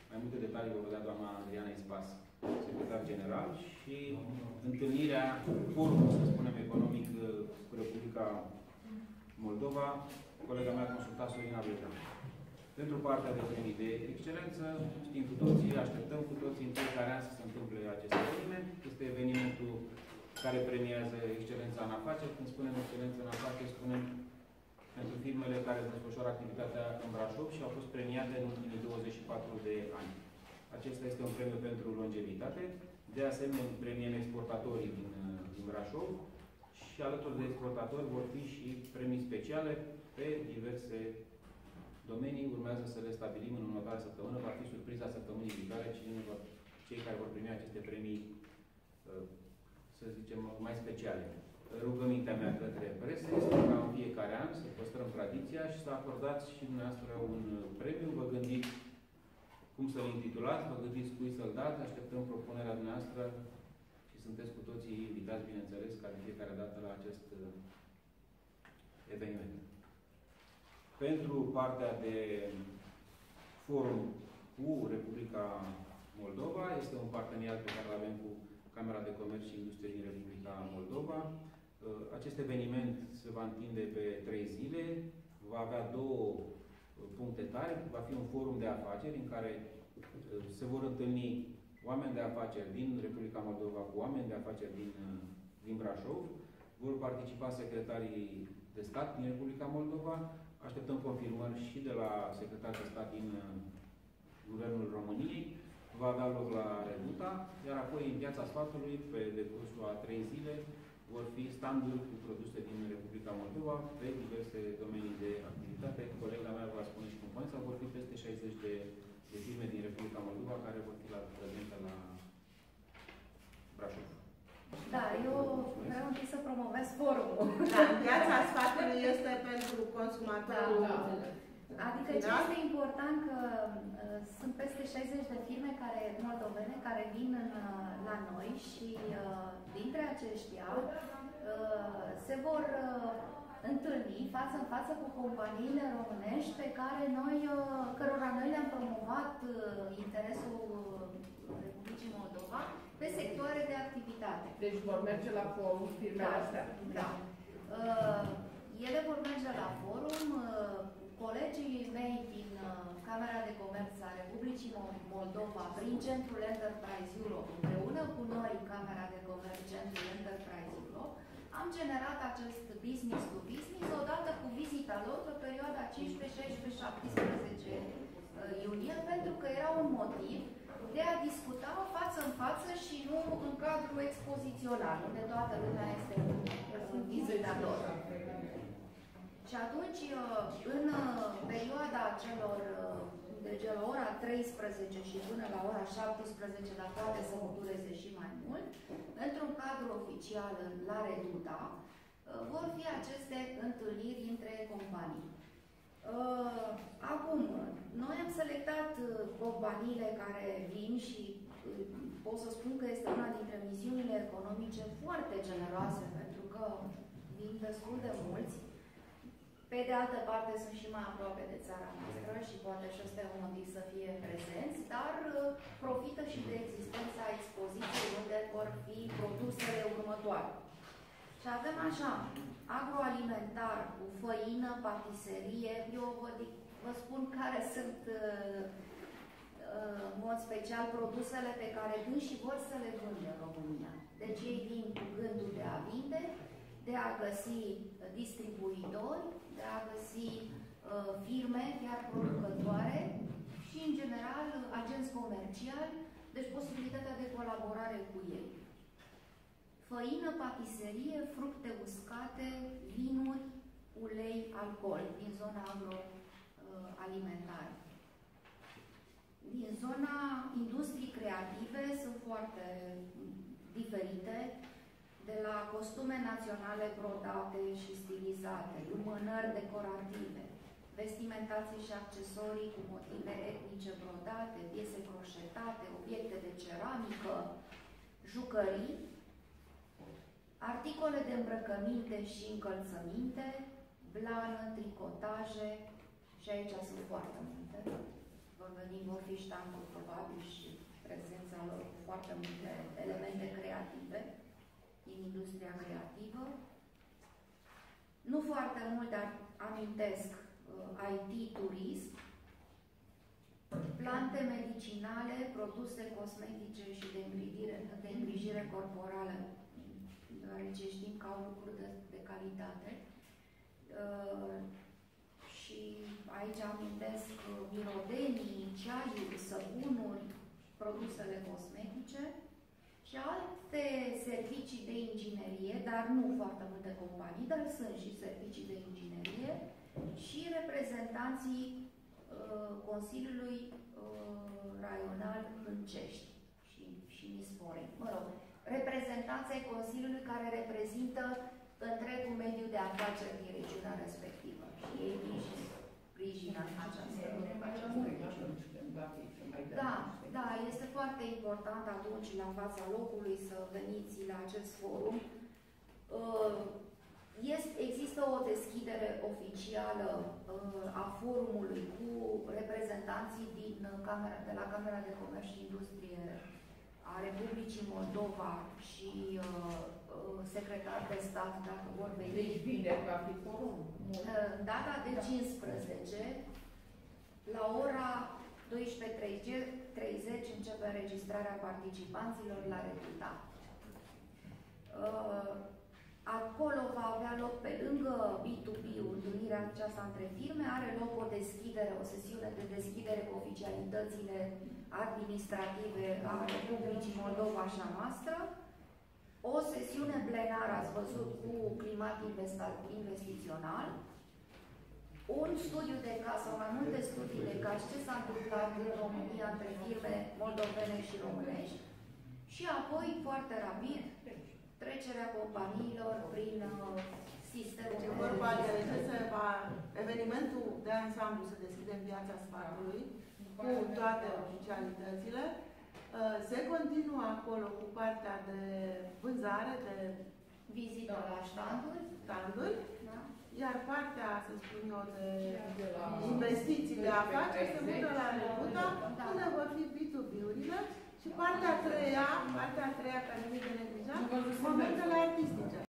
mai multe detalii vă vedea doamna Adriana Ispas, secretar general, și întâlnirea, forumul, să spunem, economic cu Republica Moldova, colega mea consultat Sorina Brejan. Pentru partea de premii de excelență, știm cu toții, așteptăm cu toții în fiecare an să se întâmple acest eveniment. Este evenimentul care premiază excelența în afaceri. Când spunem excelență în afaceri, spunem pentru firmele care desfășoară activitatea în Brașov și au fost premiate în ultimii 24 de ani. Acesta este un premiu pentru longevitate. De asemenea, premiem exportatorii din Brașov și alături de exportatori vor fi și premii speciale pe diverse domenii. Urmează să le stabilim în următoarea săptămână. Va fi surpriza săptămânii viitoare. Cei care vor primi aceste premii, să zicem, mai speciale. Rugămintea mea către presă este ca în fiecare an să păstrăm tradiția și să acordați și dumneavoastră un premiu. Vă gândiți cum să-l intitulați, vă gândiți cui să-l dați, așteptăm propunerea dumneavoastră și sunteți cu toții invitați, bineînțeles, ca de fiecare dată la acest eveniment. Pentru partea de forum cu Republica Moldova, este un parteneriat pe care îl avem cu Camera de Comerț și Industrie din Republica Moldova. Acest eveniment se va întinde pe 3 zile, va avea 2 puncte tari, va fi un forum de afaceri în care se vor întâlni oameni de afaceri din Republica Moldova cu oameni de afaceri din Brașov. Vor participa secretarii de stat din Republica Moldova. Așteptăm confirmări și de la secretar de stat din Guvernul României. Va avea loc la Reduta, iar apoi în Piața Sfatului, pe decursul a 3 zile, vor fi standuri cu produse din Republica Moldova pe diverse domenii de activitate. Colega mea va spune și componența, vor fi peste 60 de firme din Republica Moldova care vor fi prezente la Brașov. Da, eu vreau întâi să promovez forumul. Da, Piața Sfatului este pentru consumatorul. Da, da. Adică ce este important că sunt peste 60 de firme moldovene care vin la noi și dintre aceștia se vor întâlni față în față cu companiile românești pe care cărora noi le-am promovat interesul Republicii Moldova pe sectoare de activitate. Deci vor merge la forum firmele astea. Da. Ele vor merge la forum. Colegii mei din Camera de Comerț a Republicii Moldova, prin Centrul Enterprise Europe, împreună cu noi, Camera de Comerț, Centrul Enterprise Europe, am generat acest business to business odată cu vizita lor pe perioada 15, 16, 17 iunie, pentru că era un motiv de a discuta față în față și nu în cadrul expozițional, unde toată lumea este un vizitator. Și atunci, în perioada de la ora 13 și până la ora 17, dar poate să dureze și mai mult, într-un cadru oficial la Reduta, vor fi aceste întâlniri între companii. Acum, noi am selectat companiile care vin și pot să spun că este una dintre misiunile economice foarte generoase, pentru că vin destul de mulți. Pe de altă parte, sunt și mai aproape de țara noastră și poate și ăsta e un motiv să fie prezenți, dar profită și de existența expoziției unde vor fi produsele următoare. Și avem așa, agroalimentar, cu făină, patiserie. Eu vă spun care sunt, în mod special, produsele pe care vin și vor să le vândă în România. Deci ei vin cu gândul de a vinde, de a găsi distribuitori, de a găsi firme chiar producătoare și, în general, agenți comerciali, deci posibilitatea de colaborare cu ei. Făină, patiserie, fructe uscate, vinuri, ulei, alcool, din zona agroalimentară. Din zona industrii creative sunt foarte diferite, de la costume naționale brodate și stilizate, lumânări decorative, vestimentații și accesorii cu motive etnice brodate, piese croșetate, obiecte de ceramică, jucării, articole de îmbrăcăminte și încălțăminte, blană, tricotaje, și aici sunt foarte multe, vor veni, vor fi stand-uri probabil și prezența lor cu foarte multe elemente creative din industria creativă. Nu foarte mult, dar amintesc IT, turism, plante medicinale, produse cosmetice și de îngrijire corporală, deoarece știm că au lucruri de calitate. Și aici amintesc mirodenii, ceaiuri, săpunuri, produsele cosmetice și alte servicii de inginerie, dar nu foarte multe companii, dar sunt și servicii de inginerie și reprezentanții Consiliului Raional Hâncești și Misforei. Mă rog, reprezentanții Consiliului care reprezintă întregul mediu de afaceri din regiunea respectivă. Și ei vin și sprijină această. Da, este foarte important atunci la fața locului să veniți la acest forum. Există o deschidere oficială a forumului cu reprezentanții de la Camera de Comerț și Industrie a Republicii Moldova și secretar de stat, dacă vor veni. Deci vineri va fi forum. Data de 15, la ora 12:30 începe înregistrarea participanților la recrutat. Acolo va avea loc, pe lângă B2B, întâlnirea aceasta între firme, are loc o sesiune de deschidere cu oficialitățile administrative a Republicii Moldova și a noastră, o sesiune plenară, ați văzut, cu climat investițional, un studiu de caz sau mai multe studii de caz, ce s-a întâmplat în România între firme moldovene și românești și apoi, foarte rapid, trecerea companiilor prin sistemul de vorba de evenimentul de ansamblu se deschide în Piața Sfatului cu toate oficialitățile. Se continuă acolo cu partea de vânzare, de vizită la stand-uri, da? Iar partea, să spun eu, de investiții de afaceri se mută la Rebuta, unde vor fi B2B-urile. Și partea a treia, care nu e de neglijat, momentele artistice.